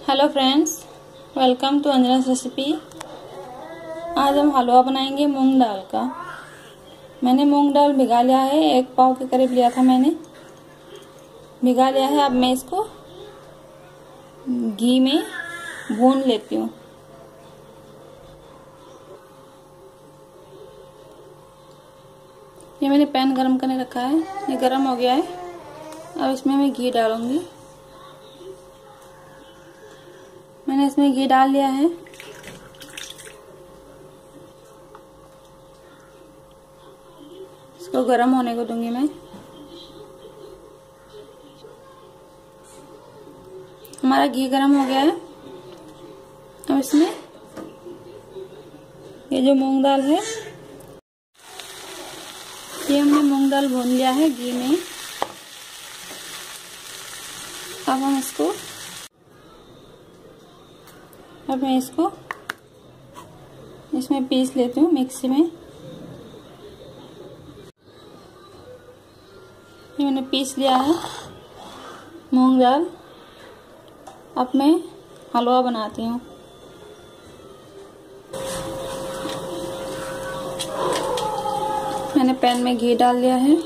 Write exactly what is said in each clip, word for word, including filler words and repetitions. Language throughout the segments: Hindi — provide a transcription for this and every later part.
Hello friends, welcome to Anjana's recipe. आज हम हलवा बनाएंगे मूंग दाल का। मैंने मूंग दाल भिगा लिया है, एक पाव के करीब लिया था मैंने, भिगा लिया है। अब मैं इसको घी में भून लेती हूँ। ये मैंने पैन गरम करने रखा है, ये गरम हो गया है। अब इसमें मैं घी डालूंगी। मैंने इसमें घी डाल लिया है। इसको गरम होने को दूंगी मैं। हमारा घी गरम हो गया है। अब इसमें ये जो मूंग दाल है, ये हमने मूंग दाल भून लिया है घी में। अब हम इसको अब मैं इसको इसमें पीस लेती हूँ मिक्सी में। ये मैंने पीस लिया है मूंग दाल। अब मैं हलवा बनाती हूँ। मैंने पैन में घी डाल लिया है।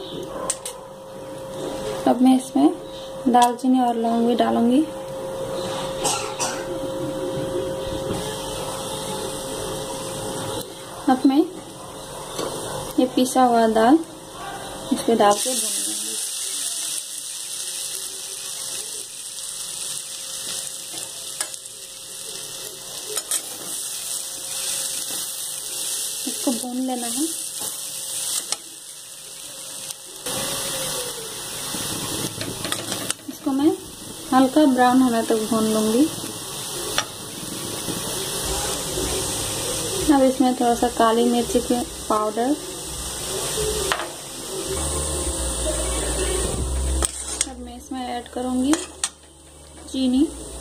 अब मैं इसमें दालचीनी और लौंग भी डालूंगी। अब मैं ये पिसा हुआ दाल इसको डाल के भून लूंगी। इसको भून लेना है। इसको मैं हल्का ब्राउन होने तक भून लूंगी। अब इसमें थोड़ा सा काली मिर्ची के पाउडर, अब मैं इसमें ऐड करूंगी चीनी।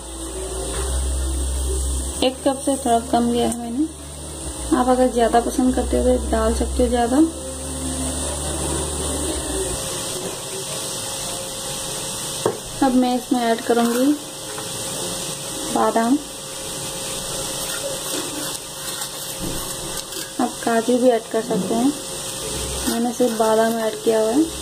एक कप से थोड़ा कम लिया है मैंने। आप अगर ज्यादा पसंद करते हो तो डाल सकते हो ज्यादा। अब मैं इसमें ऐड करूंगी बादाम। आप काजू भी ऐड कर सकते हैं, मैंने सिर्फ बादाम ऐड किया हुआ है।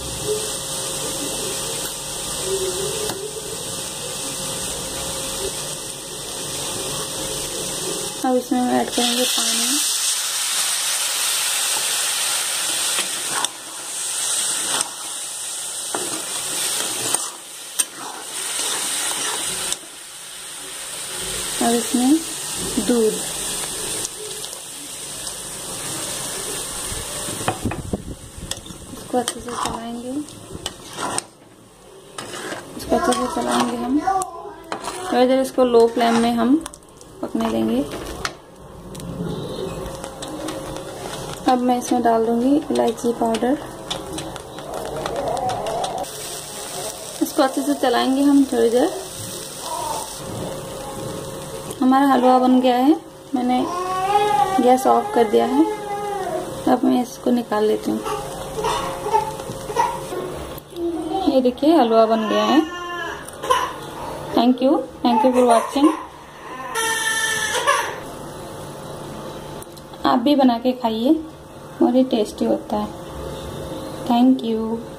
अब इसमें हम ऐड करेंगे पानी। अब इसमें दूध। इसको अच्छे से चलाएंगे इसको अच्छे से चलाएंगे हम। थोड़ी देर इसको लो फ्लेम में हम पकने देंगे। अब मैं इसमें डाल दूंगी इलायची पाउडर। इसको अच्छे से चलाएंगे हम थोड़ी देर। हमारा हलवा बन गया है। मैंने गैस ऑफ कर दिया है। अब मैं इसको निकाल लेती हूँ। ये देखिए हलवा बन गया है। Thank you thank you for watching. आप भी बना के खाइए, बहुत ही टेस्टी होता है। Thank you.